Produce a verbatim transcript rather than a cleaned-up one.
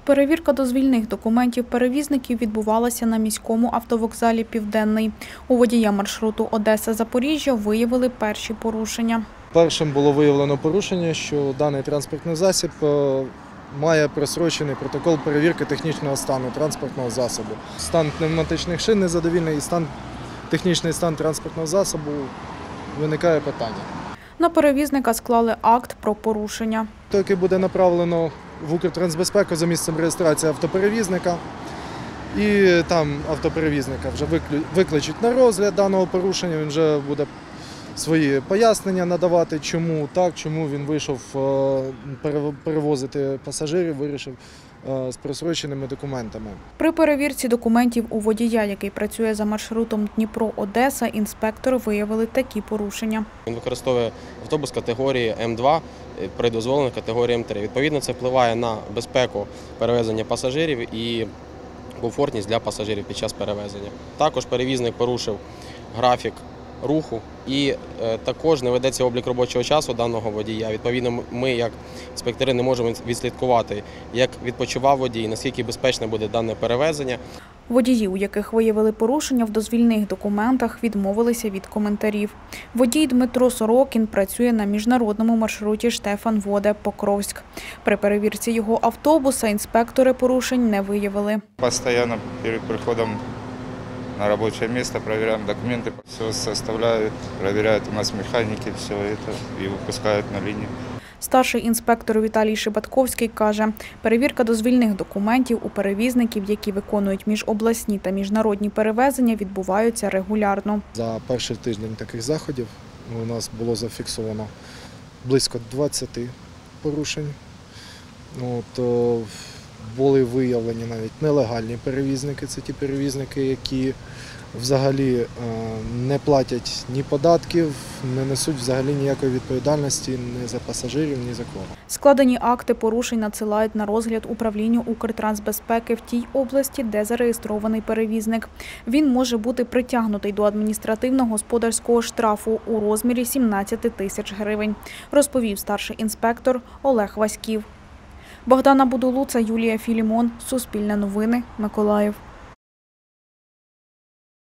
Перевірка дозвільних документів перевізників відбувалася на міському автовокзалі «Південний». У водія маршруту Одеса-Запоріжжя виявили перші порушення. Першим було виявлено порушення, що даний транспортний засіб має прострочений протокол перевірки технічного стану транспортного засобу. Стан пневматичних шин незадовільний і стан, технічний стан транспортного засобу виникає питання. На перевізника склали акт про порушення. Той, який буде направлено в Укртрансбезпеку за місцем реєстрації автоперевізника, і там автоперевізника вже викличуть на розгляд даного порушення, він вже буде свої пояснення надавати, чому так, чому він вийшов перевозити пасажирів, вирішив з простроченими документами. При перевірці документів у водія, який працює за маршрутом Дніпро-Одеса, інспектори виявили такі порушення. Він використовує автобус категорії М два при дозволеній категорії М три. Відповідно, це впливає на безпеку перевезення пасажирів і комфортність для пасажирів під час перевезення. Також перевізник порушив графік руху і е, також не ведеться облік робочого часу даного водія. Відповідно, ми, як інспектори, не можемо відслідкувати, як відпочивав водій, наскільки безпечне буде дане перевезення. Водії, у яких виявили порушення в дозвільних документах, відмовилися від коментарів. Водій Дмитро Сорокін працює на міжнародному маршруті Штефан-Воде-Покровськ. При перевірці його автобуса інспектори порушень не виявили. Постійно перед приходом на рабочее место, проверяем документы, все составляют, проверяют у нас механики, все это и выпускают на линию. Старший інспектор Віталій Шибатковський каже, перевірка дозвільних документів у перевізників, які виконують міжобласні та міжнародні перевезення, відбуваються регулярно. За перший тиждень таких заходів у нас було зафіксовано близько двадцяти порушень. От, були виявлені навіть нелегальні перевізники, це ті перевізники, які взагалі не платять ні податків, не несуть взагалі ніякої відповідальності ні за пасажирів, ні за кого. Складені акти порушень надсилають на розгляд управлінню Укртрансбезпеки в тій області, де зареєстрований перевізник. Він може бути притягнутий до адміністративно-господарського штрафу у розмірі сімнадцяти тисяч гривень, розповів старший інспектор Олег Васьків. Богдана Будулуца, Юлія Філімон, Суспільне новини, Миколаїв.